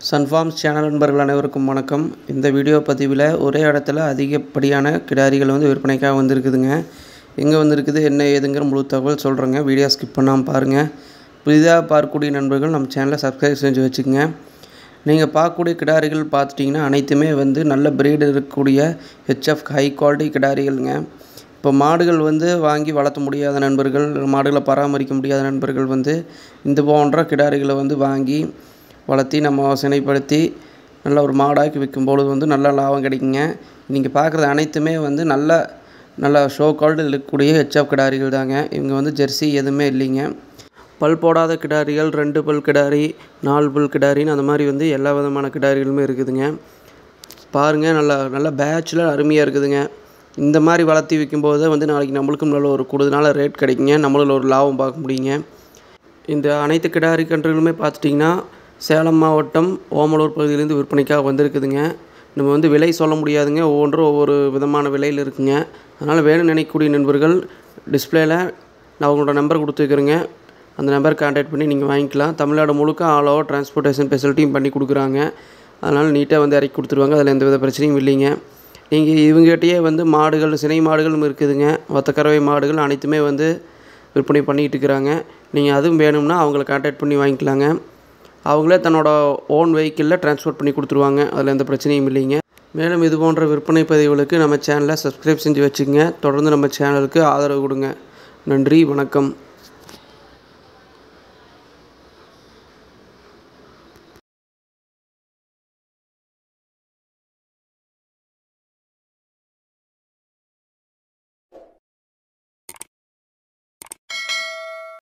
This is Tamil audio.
சன்ஃபார்ம்ஸ் சேனல் நண்பர்கள் அனைவருக்கும் வணக்கம். இந்த வீடியோ பதிவில் ஒரே இடத்துல அதிகப்படியான கிடாரிகள் விற்பனைக்காக வந்திருக்குதுங்க. எங்கே வந்திருக்குது என்ன ஏதுங்கிற முழு தகவல் சொல்கிறேங்க. வீடியோ ஸ்கிப் பண்ணாமல் பாருங்கள். புதிதாக பார்க்கக்கூடிய நண்பர்கள் நம்ம சேனலை சப்ஸ்கிரைப் செஞ்சு வச்சுக்கோங்க. நீங்கள் பார்க்கக்கூடிய கிடாரிகள் பார்த்துட்டிங்கன்னா அனைத்துமே நல்ல பிரீடு இருக்கக்கூடிய ஹெச்எஃப் ஹை குவாலிட்டி கிடாரிகள்ங்க. இப்போ மாடுகள் வாங்கி வளர்த்த முடியாத நண்பர்கள், மாடுகளை பராமரிக்க முடியாத நண்பர்கள் இந்த போன்ற கிடாரிகளை வாங்கி வளர்த்தி நம்ம சினைப்படுத்தி நல்ல ஒரு மாடாக்கி விற்கும்பொழுது நல்ல லாபம் கிடைக்குங்க. நீங்கள் பார்க்குறது அனைத்துமே நல்ல ஷோ குவாலிட்டியில் இருக்கக்கூடிய ஹெச்எஃப் கிடாரிகள் தாங்க. இவங்க ஜெர்சி எதுவுமே இல்லைங்க. பல் போடாத கிடாரிகள், 2 பல் கிடாரி, 4 பல் கிடாரின்னு அந்த மாதிரி எல்லா விதமான கிடாரிகளுமே இருக்குதுங்க. பாருங்கள், நல்ல பேட்சில் அருமையாக இருக்குதுங்க. இந்த மாதிரி வளர்த்தி விற்கும்போது நாளைக்கு நம்மளுக்கும் நல்ல ஒரு கூடுதலான ரேட் கிடைக்குங்க. நம்மளால் ஒரு லாபம் பார்க்க முடியுங்க. இந்த அனைத்து கிடாரி கன்றுகளுமே பார்த்துட்டிங்கன்னா சேலம் மாவட்டம் ஓமலூர் பகுதியிலேருந்து விற்பனைக்காக வந்திருக்குதுங்க. நம்ம விலை சொல்ல முடியாதுங்க. ஒவ்வொன்றும் ஒவ்வொரு விதமான விலையில் இருக்குங்க. அதனால் வேணும்னு நினைக்கக்கூடிய நண்பர்கள் டிஸ்பிளேயில் நான் உங்களோட நம்பர் கொடுத்துருக்குறேங்க. அந்த நம்பர் கான்டாக்ட் பண்ணி நீங்கள் வாங்கிக்கலாம். தமிழ்நாடு முழுக்க ஆல் ஓவர் டிரான்ஸ்போர்ட்டேஷன் ஃபெசிலிட்டியும் பண்ணி கொடுக்குறாங்க. அதனால் நீட்டாக இறக்கி கொடுத்துருவாங்க. அதில் எந்த வித பிரச்சனையும் இல்லைங்க. நீங்கள் இவங்ககிட்டயே மாடுகள், சினை மாடுகளும் இருக்குதுங்க. ஒத்தக்கறவை மாடுகள் அனைத்துமே விற்பனை பண்ணிகிட்டு இருக்கிறாங்க. நீங்கள் அதுவும் வேணும்னா அவங்கள கான்டாக்ட் பண்ணி வாங்கிக்கலாங்க. அவங்களே தன்னோட ஓன் வெஹிக்கிளில் ட்ரான்ஸ்போர்ட் பண்ணி கொடுத்துருவாங்க. அதில் எந்த பிரச்சனையும் இல்லைங்க. மேலும் இது போன்ற விற்பனை பதிவுகளுக்கு நம்ம சேனலை சப்ஸ்கிரைப் செஞ்சு வச்சுக்கோங்க. தொடர்ந்து நம்ம சேனலுக்கு ஆதரவு கொடுங்க. நன்றி, வணக்கம்.